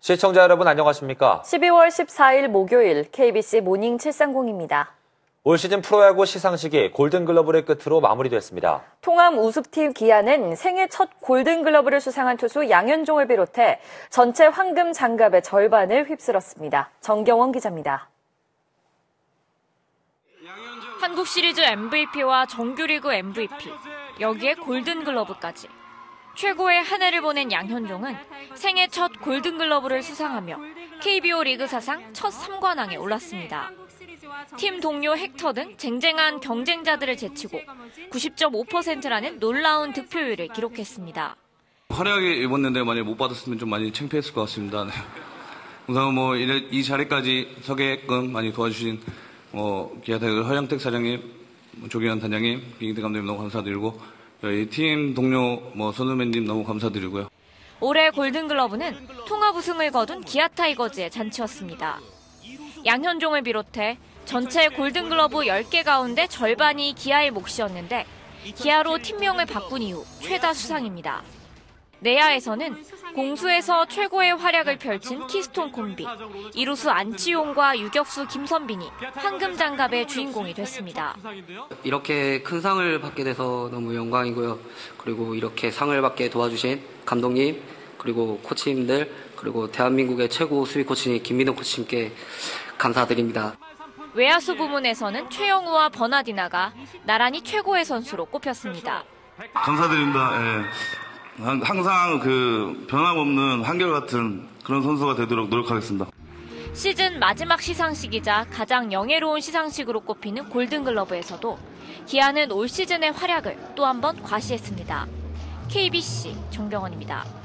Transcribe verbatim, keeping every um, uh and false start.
시청자 여러분 안녕하십니까? 십이월 십사일 목요일 케이비씨 모닝 칠삼공입니다. 올 시즌 프로야구 시상식이 골든글러브를 끝으로 마무리됐습니다. 통합 우승팀 기아는 생애 첫 골든글러브를 수상한 투수 양현종을 비롯해 전체 황금 장갑의 절반을 휩쓸었습니다. 정경원 기자입니다. 한국 시리즈 엠브이피와 정규리그 엠브이피, 여기에 골든글러브까지. 최고의 한 해를 보낸 양현종은 생애 첫 골든글러브를 수상하며 케이비오 리그 사상 첫 삼관왕에 올랐습니다. 팀 동료 헥터 등 쟁쟁한 경쟁자들을 제치고 구십 점 오 퍼센트라는 놀라운 득표율을 기록했습니다. 화려하게 입었는데 만약 못 받았으면 좀 많이 창피했을 것 같습니다. 우선 뭐 이 자리까지 서게끔 많이 도와주신 뭐 기아타이거 허영택 사장님, 조기현 단장님, 빙대 감독님 너무 감사드리고 저희 팀 동료 뭐 손흥민님 너무 감사드리고요. 올해 골든글러브는 통합 우승을 거둔 기아타이거즈의 잔치였습니다. 양현종을 비롯해 전체 골든글러브 열 개 가운데 절반이 기아의 몫이었는데 기아로 팀명을 바꾼 이후 최다 수상입니다. 내야에서는 공수에서 최고의 활약을 펼친 키스톤 콤비, 이루수 안치용과 유격수 김선빈이 황금 장갑의 주인공이 됐습니다. 이렇게 큰 상을 받게 돼서 너무 영광이고요. 그리고 이렇게 상을 받게 도와주신 감독님, 그리고 코치님들, 그리고 대한민국의 최고 수비 코치님 김민호 코치님께 감사드립니다. 외야수 부문에서는 최영우와 버나디나가 나란히 최고의 선수로 꼽혔습니다. 감사드립니다. 예. 항상 그 변함없는 한결같은 그런 선수가 되도록 노력하겠습니다. 시즌 마지막 시상식이자 가장 영예로운 시상식으로 꼽히는 골든글러브에서도 기아는 올 시즌의 활약을 또 한 번 과시했습니다. 케이비씨 정경원입니다.